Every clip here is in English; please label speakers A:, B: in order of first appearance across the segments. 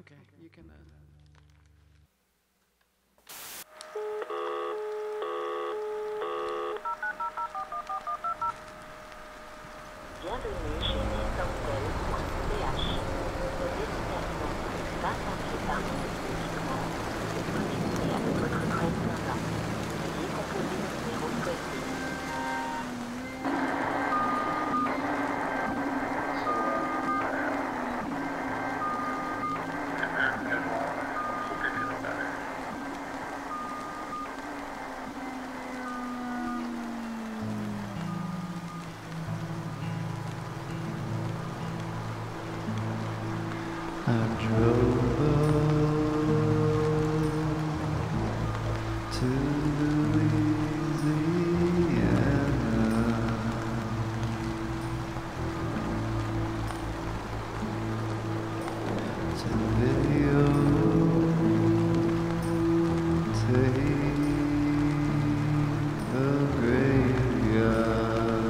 A: Okay, you can.
B: Bienvenue chez Maison CH. Vos destinations s'attendent par uniquement de connecter avec votre train standard. Veuillez composer le numéro souhaité.
C: I drove up to Louisiana to videotape the graveyard.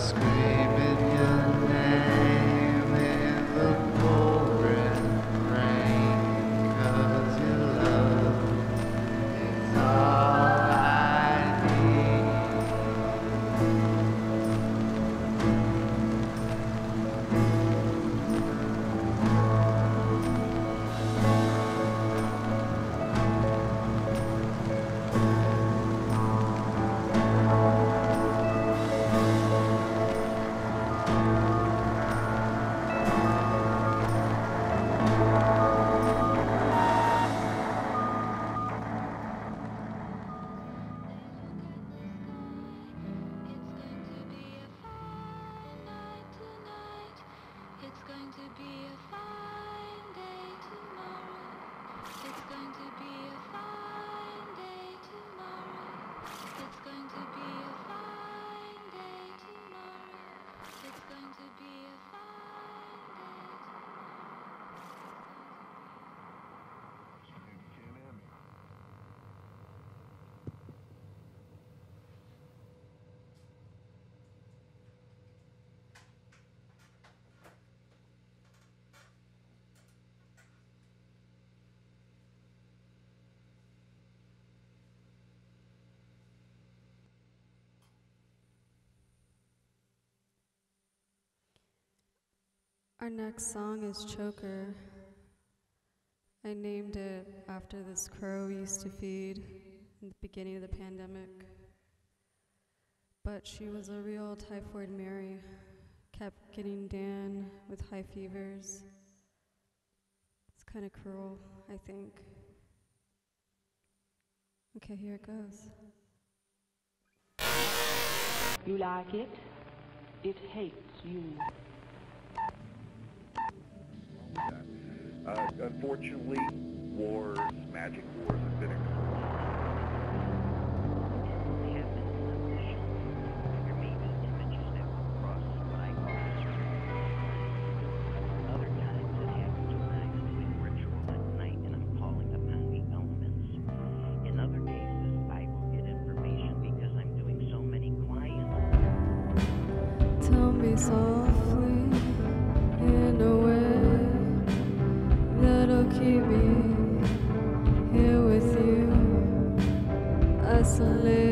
C: screaming your name in the pouring rain, 'cause your love is all I need.
A: It's going to be a fine day tomorrow. It's going to be a fine day tomorrow. It's going to be a fine day tomorrow. It's going to be a fine day
D: Our next song is Choker. I named it after this crow we used to feed in the beginning of the pandemic. But she was a real typhoid Mary, kept getting Dan with high fevers. It's kind of cruel, I think. Okay, here it goes.
B: You like it? It hates you.
E: Unfortunately, wars, magic wars, have been
B: Other times it happens when I'm doing ritual at night and I'm calling upon the elements. In other cases, I will get information because I'm doing so many quiet.
D: Tell me softly in a way that'll keep me here with you, isolated.